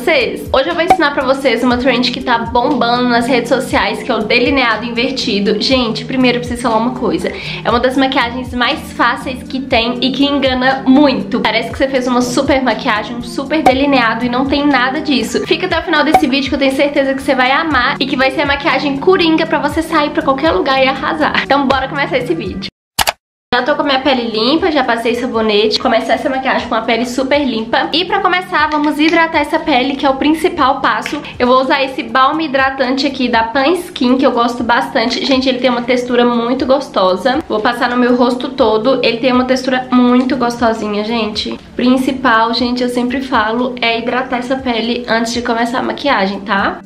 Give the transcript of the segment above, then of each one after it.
vocês? Hoje eu vou ensinar pra vocês uma trend que tá bombando nas redes sociais, que é o delineado invertido. Gente, primeiro eu preciso falar uma coisa. É uma das maquiagens mais fáceis que tem e que engana muito. Parece que você fez uma super maquiagem, um super delineado e não tem nada disso. Fica até o final desse vídeo que eu tenho certeza que você vai amar e que vai ser a maquiagem coringa pra você sair pra qualquer lugar e arrasar. Então bora começar esse vídeo. Já tô com a minha pele limpa, já passei sabonete, comecei essa maquiagem com a pele super limpa. E pra começar, vamos hidratar essa pele, que é o principal passo. Eu vou usar esse balm hidratante aqui da Pan Skin, que eu gosto bastante. Gente, ele tem uma textura muito gostosa. Vou passar no meu rosto todo, ele tem uma textura muito gostosinha, gente. Principal, gente, eu sempre falo, é hidratar essa pele antes de começar a maquiagem, tá?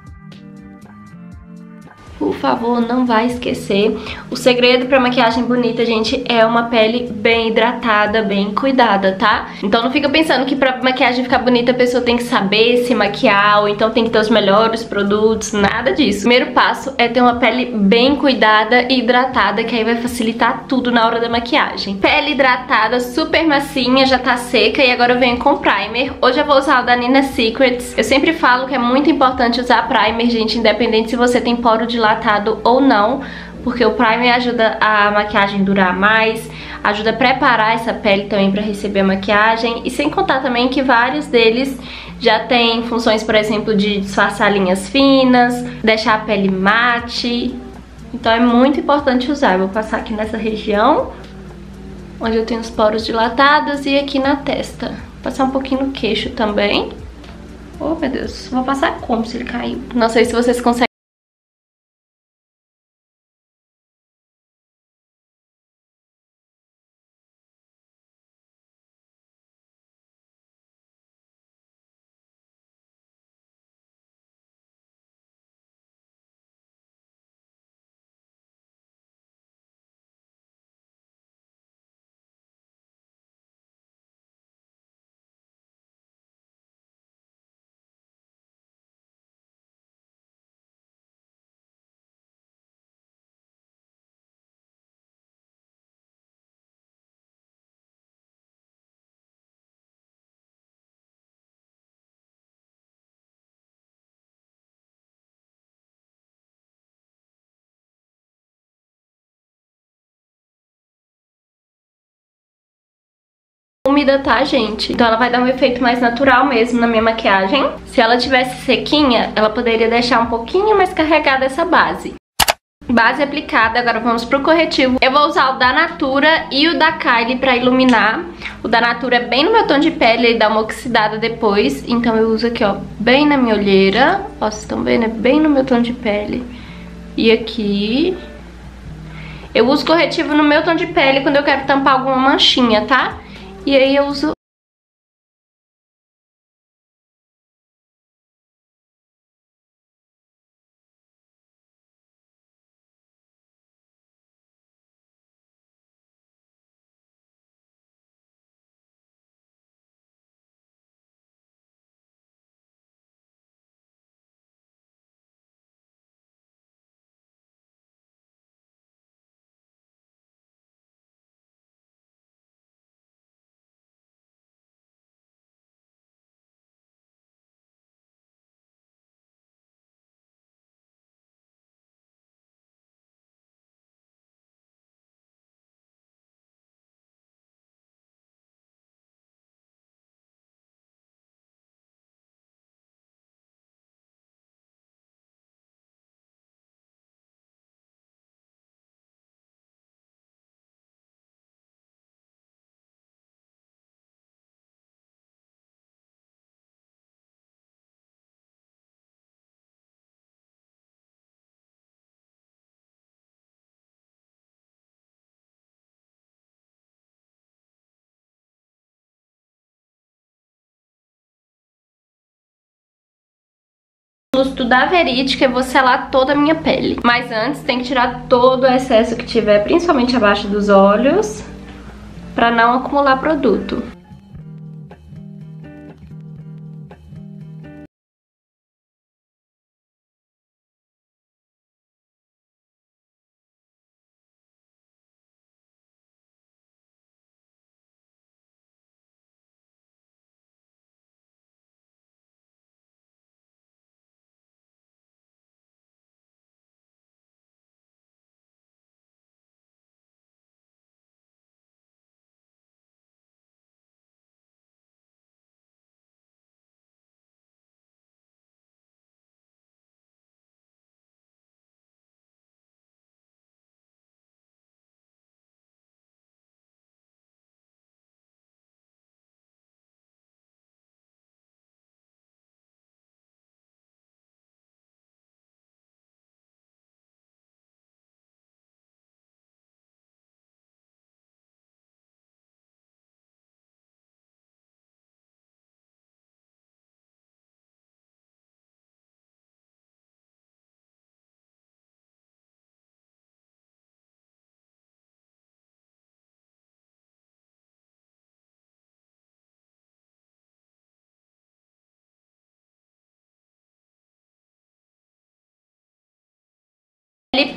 Por favor, não vai esquecer. O segredo pra maquiagem bonita, gente, é uma pele bem hidratada, bem cuidada, tá? Então não fica pensando que pra maquiagem ficar bonita a pessoa tem que saber se maquiar ou então tem que ter os melhores produtos, nada disso. O primeiro passo é ter uma pele bem cuidada e hidratada, que aí vai facilitar tudo na hora da maquiagem. Pele hidratada, super massinha, já tá seca e agora eu venho com primer. Hoje eu vou usar o da Nina Secrets. Eu sempre falo que é muito importante usar primer, gente, independente se você tem poro dilatado ou não, porque o primer ajuda a maquiagem durar mais, ajuda a preparar essa pele também para receber a maquiagem, e sem contar também que vários deles já tem funções, por exemplo, de disfarçar linhas finas, deixar a pele mate, então é muito importante usar. Eu vou passar aqui nessa região, onde eu tenho os poros dilatados, e aqui na testa. Vou passar um pouquinho no queixo também. Oh, meu Deus, vou passar como se ele caiu. Não sei se vocês conseguem. Úmida, tá, gente? Então ela vai dar um efeito mais natural mesmo na minha maquiagem. Se ela tivesse sequinha, ela poderia deixar um pouquinho mais carregada essa base. Base aplicada, agora vamos pro corretivo. Eu vou usar o da Natura e o da Kylie pra iluminar. O da Natura é bem no meu tom de pele, ele dá uma oxidada depois. Então eu uso aqui, ó, bem na minha olheira. Ó, vocês estão vendo? É bem no meu tom de pele. E aqui... Eu uso corretivo no meu tom de pele quando eu quero tampar alguma manchinha, tá? E aí eu uso... Lusto da Verídica, eu vou selar toda a minha pele. Mas antes tem que tirar todo o excesso que tiver, principalmente abaixo dos olhos, pra não acumular produto.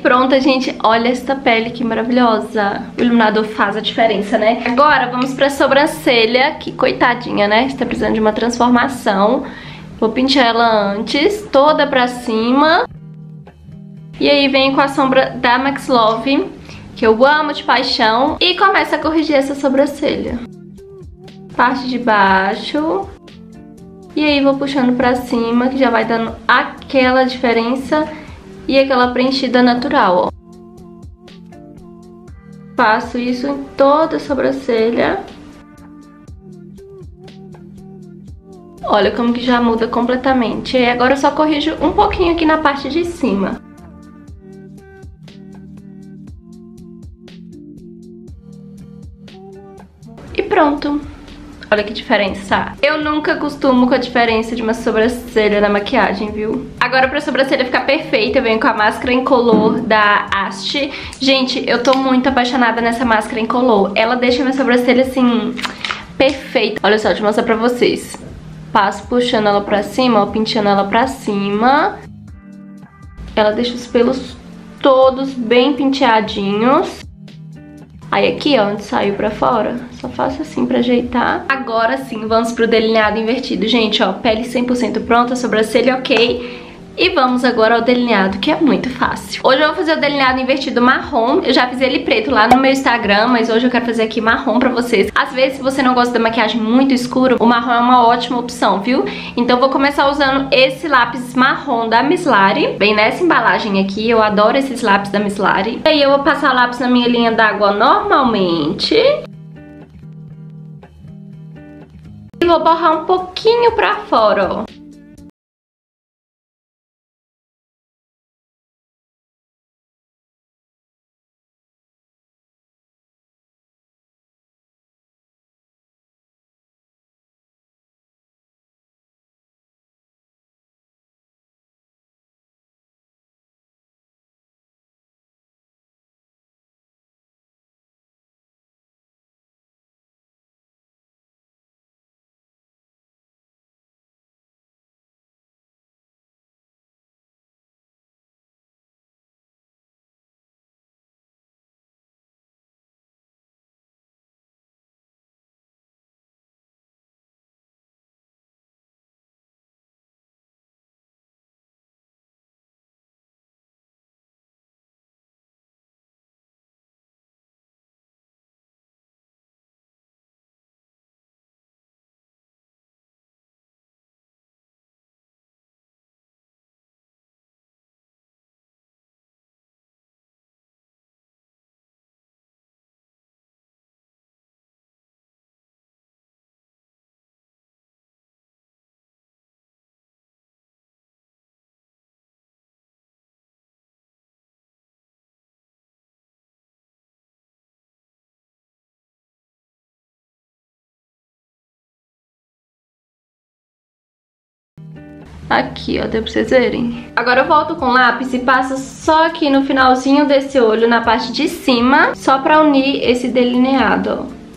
pronta, gente. Olha essa pele que maravilhosa. O iluminador faz a diferença, né? Agora vamos pra sobrancelha, que coitadinha, né? Está precisando de uma transformação. Vou pintar ela antes, toda pra cima. E aí venho com a sombra da Max Love, que eu amo de paixão. E começo a corrigir essa sobrancelha. Parte de baixo. E aí vou puxando pra cima, que já vai dando aquela diferença e aquela preenchida natural, ó. Faço isso em toda a sobrancelha. Olha como que já muda completamente. E agora eu só corrijo um pouquinho aqui na parte de cima. E pronto. Olha que diferença. Eu nunca costumo com a diferença de uma sobrancelha na maquiagem, viu? Agora pra sobrancelha ficar perfeita, eu venho com a máscara incolor da Ast. Gente, eu tô muito apaixonada nessa máscara incolor. Ela deixa minha sobrancelha, assim, perfeita. Olha só, deixa eu mostrar pra vocês. Passo puxando ela pra cima, ó, penteando ela pra cima. Ela deixa os pelos todos bem penteadinhos. Aí aqui, ó, onde saiu pra fora, só faço assim pra ajeitar. Agora sim, vamos pro delineado invertido. Gente, ó, pele 100% pronta, sobrancelha ok. E vamos agora ao delineado, que é muito fácil. Hoje eu vou fazer o delineado invertido marrom. Eu já fiz ele preto lá no meu Instagram, mas hoje eu quero fazer aqui marrom pra vocês. Às vezes, se você não gosta da maquiagem muito escura, o marrom é uma ótima opção, viu? Então eu vou começar usando esse lápis marrom da Miss Lari. Bem nessa embalagem aqui, eu adoro esses lápis da Miss Lari. E aí eu vou passar lápis na minha linha d'água normalmente. E vou borrar um pouquinho pra fora, ó. Aqui, ó, deu pra vocês verem. Agora eu volto com o lápis e passo só aqui no finalzinho desse olho, na parte de cima, só pra unir esse delineado, ó.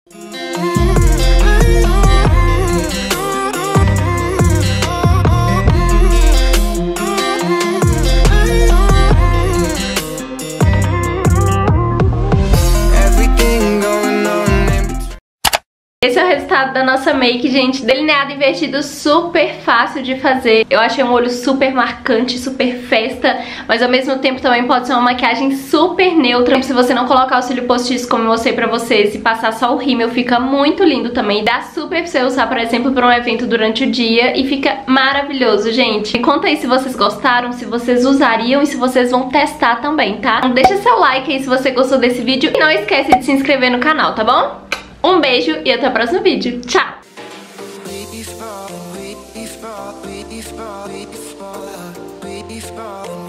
Esse é o resultado da nossa make, gente. Delineado invertido, super fácil de fazer. Eu achei um olho super marcante, super festa, mas ao mesmo tempo também pode ser uma maquiagem super neutra. Se você não colocar o cílio postiço, como eu mostrei pra vocês, e passar só o rímel, fica muito lindo também. Dá super pra você usar, por exemplo, pra um evento durante o dia e fica maravilhoso, gente. Me conta aí se vocês gostaram, se vocês usariam e se vocês vão testar também, tá? Então deixa seu like aí se você gostou desse vídeo e não esquece de se inscrever no canal, tá bom? Um beijo e até o próximo vídeo. Tchau! We fall.